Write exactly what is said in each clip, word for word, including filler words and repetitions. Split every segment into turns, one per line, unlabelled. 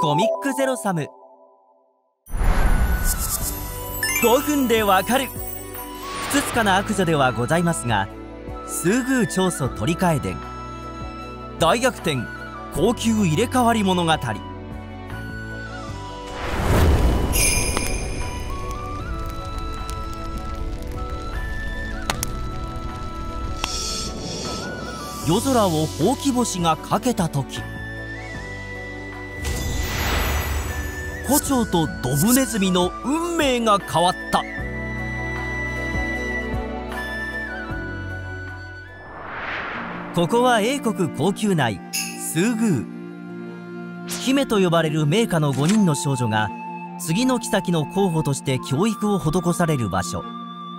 コミックゼロサムごふんでわかる。ふつつかな悪女ではございますが、数宮長祖取り替え伝大逆転高級入れ替わり物語。夜空をほうき星がかけた時、胡蝶とドブネズミの運命が変わった。ここは英国皇宮内数宮。姫と呼ばれる名家のごにんの少女が次の妃の候補として教育を施される場所。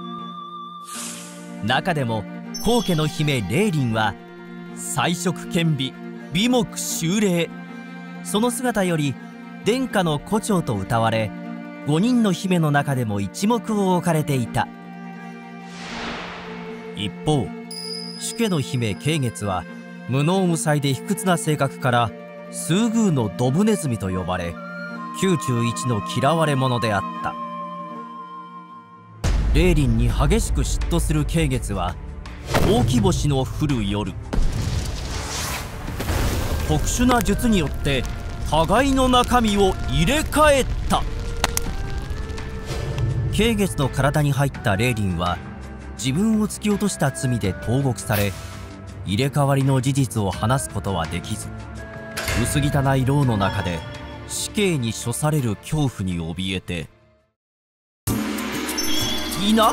中でも皇家の姫レイリンは才色兼備、美目秀麗。その姿より殿下の胡蝶と謳われ、ごにんの姫の中でも一目を置かれていた。一方主家の姫桂月は無能無才で卑屈な性格から数宮のドブネズミと呼ばれ、宮中一の嫌われ者であった。レイリンに激しく嫉妬する桂月はほうき星の降る夜、特殊な術によって互いの中身を入れ替えた。桂月の体に入ったレイリンは自分を突き落とした罪で投獄され、入れ替わりの事実を話すことはできず、薄汚い牢の中で死刑に処される恐怖に怯えていなかった。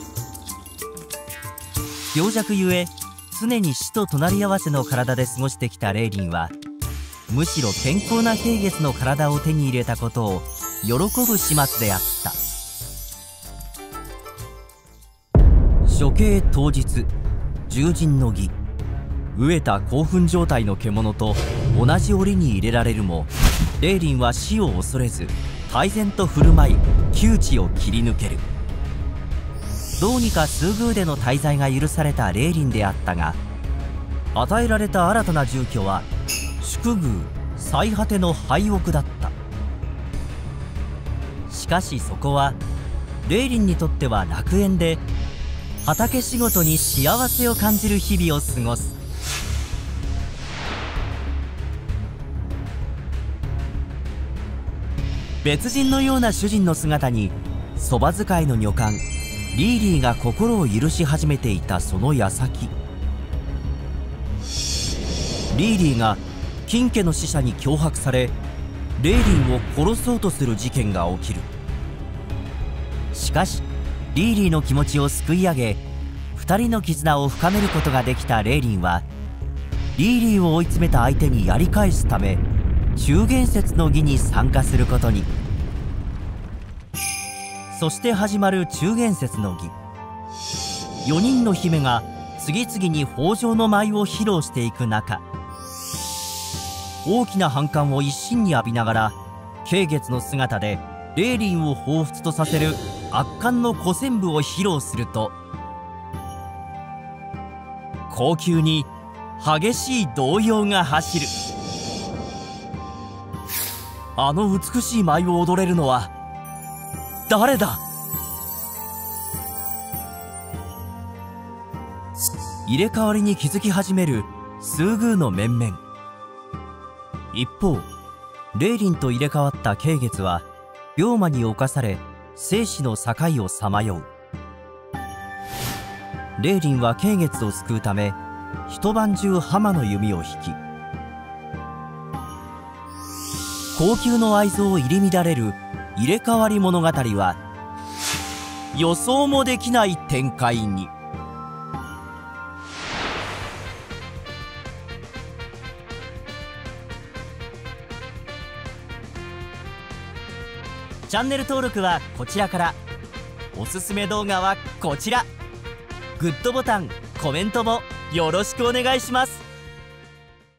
病弱ゆえ常に死と隣り合わせの体で過ごしてきたレイリンは、むしろ健康な桂月の体を手に入れたことを喜ぶ始末であった。処刑当日、従人の儀。飢えた興奮状態の獣と同じ檻に入れられるも、レイリンは死を恐れず泰然と振る舞い窮地を切り抜ける。どうにか数宮での滞在が許されたレイリンであったが、与えられた新たな住居は宿宮最果ての廃屋だった。しかしそこはレイリンにとっては楽園で、畑仕事に幸せを感じる日々を過ごす。別人のような主人の姿にそば使いの女官リーリーが心を許し始めていたその矢先、リーリーが金家の使者に脅迫され、レイリンを殺そうとする事件が起きる。しかしリーリーの気持ちをすくい上げ、二人の絆を深めることができたレイリンは、リーリーを追い詰めた相手にやり返すため中元節の儀に参加することに。そして始まる中元節の儀。よにんの姫が次々に豊穣の舞を披露していく中、大きな反感を一身に浴びながら桂月の姿でレイリンを彷彿とさせる圧巻の古戦舞を披露すると、後宮に激しい動揺が走る。あの美しい舞を踊れるのは誰だ。入れ替わりに気づき始める数宮の面々。一方レイリンと入れ替わった桂月は病魔に侵され、生死の境をさまよう。レイリンは桂月を救うため一晩中浜の弓を引き、高級の愛憎を入り乱れる入れ替わり物語は予想もできない展開に。チャンネル登録はこちらから。おすすめ動画はこちら。グッドボタン、コメントもよろしくお願いします。